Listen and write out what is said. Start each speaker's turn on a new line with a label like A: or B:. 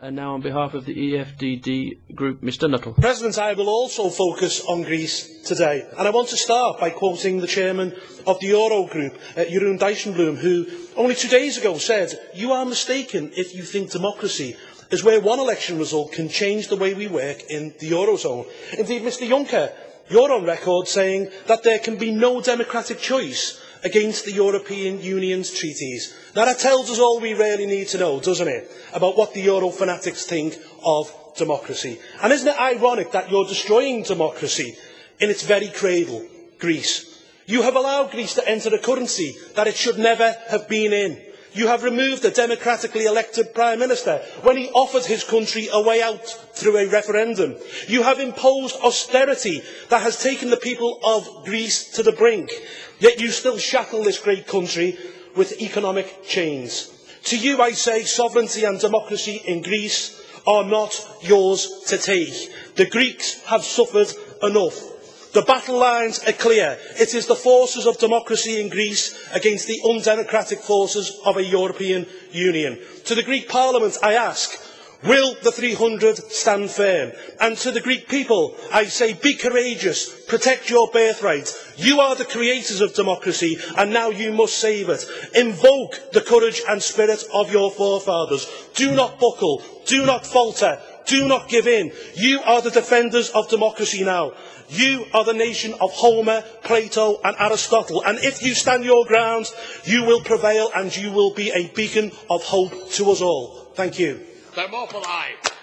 A: And now on behalf of the EFDD group, Mr Nuttall.
B: President, I will also focus on Greece today. And I want to start by quoting the chairman of the Eurogroup, Jeroen Dijsselbloem, who only 2 days ago said, "You are mistaken if you think democracy is where one election result can change the way we work in the Eurozone." Indeed, Mr Juncker, you're on record saying that there can be no democratic choice against the European Union's treaties. Now that tells us all we really need to know, doesn't it, about what the Euro fanatics think of democracy. And isn't it ironic that you're destroying democracy in its very cradle, Greece? You have allowed Greece to enter a currency that it should never have been in. You have removed a democratically elected Prime Minister when he offered his country a way out through a referendum. You have imposed austerity that has taken the people of Greece to the brink, yet you still shackle this great country with economic chains. To you I say, sovereignty and democracy in Greece are not yours to take. The Greeks have suffered enough. The battle lines are clear. It is the forces of democracy in Greece against the undemocratic forces of a European Union. To the Greek Parliament I ask, will the 300 stand firm? And to the Greek people I say, be courageous, protect your birthright. You are the creators of democracy and now you must save it. Invoke the courage and spirit of your forefathers. Do not buckle, do not falter, do not give in. You are the defenders of democracy now. You are the nation of Homer, Plato and Aristotle, and if you stand your ground, you will prevail and you will be a beacon of hope to us all. Thank you.
C: Thermopylae.